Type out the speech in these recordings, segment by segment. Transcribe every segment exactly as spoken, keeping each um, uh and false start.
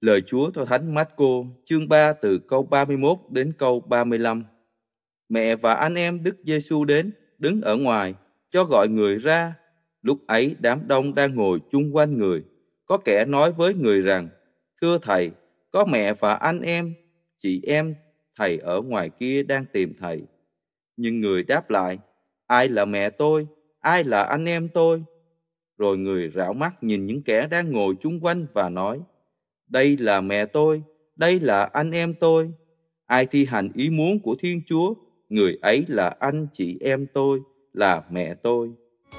Lời Chúa theo Thánh Mát-cô chương ba từ câu ba mươi mốt đến câu ba mươi lăm. Mẹ và anh em Đức Giê-xu đến, đứng ở ngoài, cho gọi người ra. Lúc ấy đám đông đang ngồi chung quanh người. Có kẻ nói với người rằng: Thưa Thầy, có mẹ và anh em, chị em Thầy ở ngoài kia đang tìm Thầy. Nhưng người đáp lại: Ai là mẹ tôi? Ai là anh em tôi? Rồi người rảo mắt nhìn những kẻ đang ngồi chung quanh và nói: Đây là mẹ tôi, đây là anh em tôi. Ai thi hành ý muốn của Thiên Chúa, người ấy là anh chị em tôi, là mẹ tôi.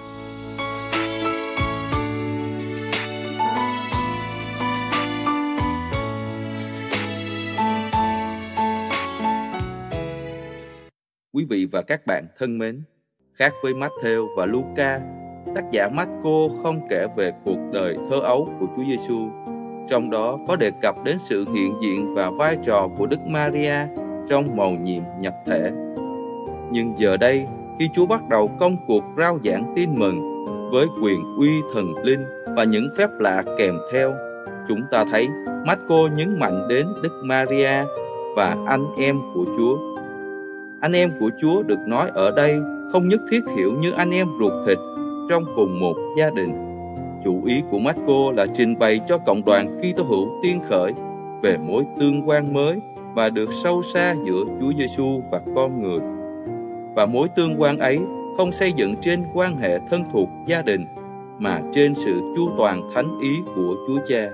Quý vị và các bạn thân mến, khác với Mát-thêu và Lu-ca, tác giả Mát-cô không kể về cuộc đời thơ ấu của Chúa Giê-xu. Trong đó có đề cập đến sự hiện diện và vai trò của Đức Maria trong mầu nhiệm nhập thể. Nhưng giờ đây, khi Chúa bắt đầu công cuộc rao giảng tin mừng với quyền uy thần linh và những phép lạ kèm theo, chúng ta thấy Mát-cô nhấn mạnh đến Đức Maria và anh em của Chúa. Anh em của Chúa được nói ở đây không nhất thiết hiểu như anh em ruột thịt trong cùng một gia đình. Chủ ý của Mát-cô là trình bày cho cộng đoàn Kitô hữu tiên khởi về mối tương quan mới và được sâu xa giữa Chúa Giê-xu và con người. Và mối tương quan ấy không xây dựng trên quan hệ thân thuộc gia đình, mà trên sự chu toàn thánh ý của Chúa Cha.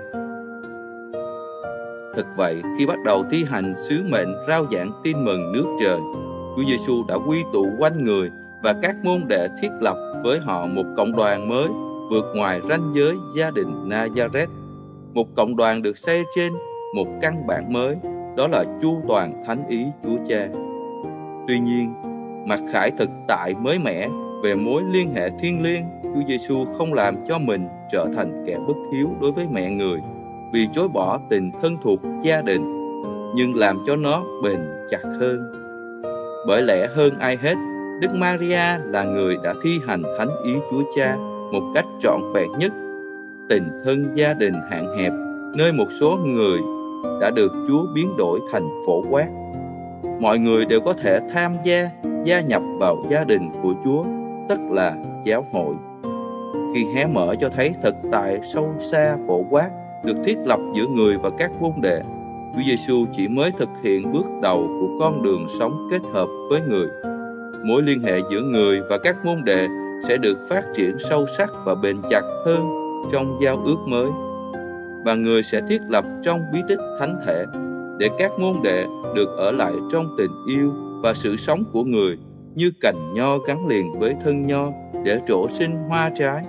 Thực vậy, khi bắt đầu thi hành sứ mệnh rao giảng tin mừng nước trời, Chúa Giê-xu đã quy tụ quanh người và các môn đệ thiết lập với họ một cộng đoàn mới vượt ngoài ranh giới gia đình Nazareth, một cộng đoàn được xây trên một căn bản mới, đó là chu toàn thánh ý Chúa Cha. Tuy nhiên, mặc khải thực tại mới mẻ về mối liên hệ thiêng liêng, Chúa Giê-xu không làm cho mình trở thành kẻ bất hiếu đối với mẹ người vì chối bỏ tình thân thuộc gia đình, nhưng làm cho nó bền chặt hơn. Bởi lẽ hơn ai hết, Đức Maria là người đã thi hành thánh ý Chúa Cha một cách trọn vẹn nhất. Tình thân gia đình hạn hẹp, nơi một số người đã được Chúa biến đổi thành phổ quát. Mọi người đều có thể tham gia, gia nhập vào gia đình của Chúa, tức là giáo hội. Khi hé mở cho thấy thực tại sâu xa phổ quát được thiết lập giữa người và các môn đệ, Chúa Giê-xu chỉ mới thực hiện bước đầu của con đường sống kết hợp với người. Mối liên hệ giữa người và các môn đệ sẽ được phát triển sâu sắc và bền chặt hơn trong giao ước mới. Và người sẽ thiết lập trong bí tích thánh thể để các môn đệ được ở lại trong tình yêu và sự sống của người như cành nho gắn liền với thân nho để trổ sinh hoa trái.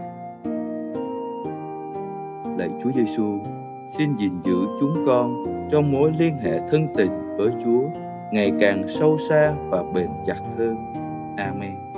Lạy Chúa Giê-xu, xin gìn giữ chúng con trong mối liên hệ thân tình với Chúa ngày càng sâu xa và bền chặt hơn. Amen.